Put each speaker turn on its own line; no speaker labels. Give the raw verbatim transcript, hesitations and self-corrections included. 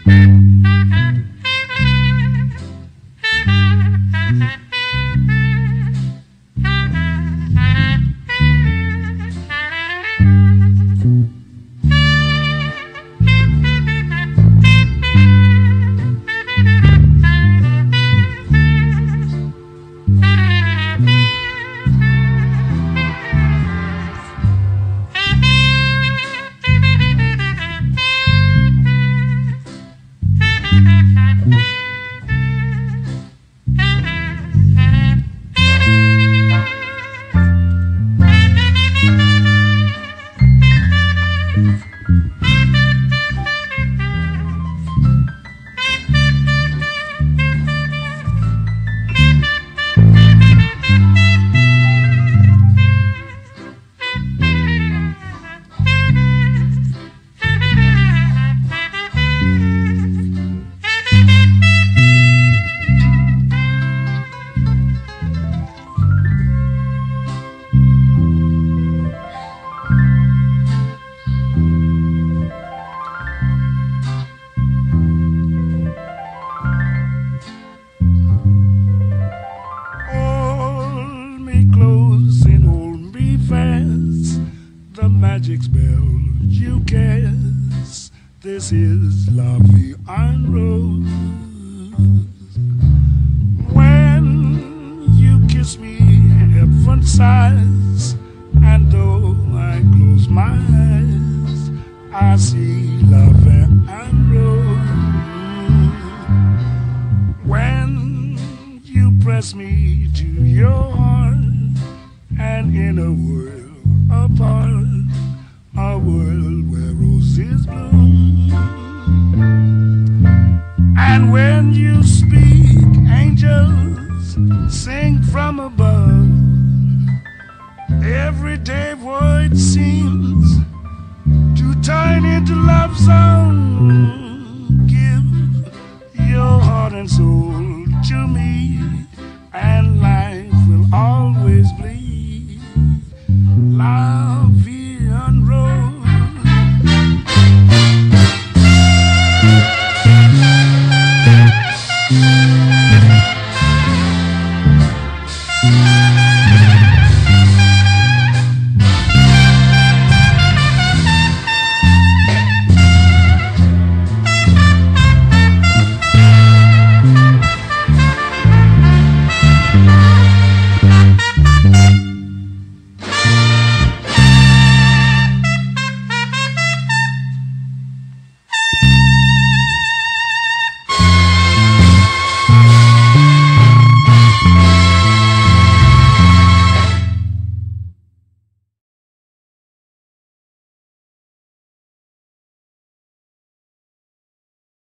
magic spell you cast. This is La Vie en Rose. When you kiss me, heaven sighs, and though I close my eyes, I see La Vie en Rose. When you press me to your heart, and in a world apart, a world where roses bloom. And when you speak, angels sing from above. Everyday voice seems